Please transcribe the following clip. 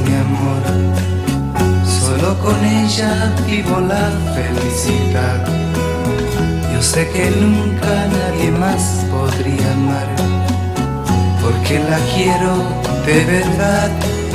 mi amor. Solo con ella vivo la felicidad. Yo sé que nunca nadie más podría amar, porque la quiero de verdad.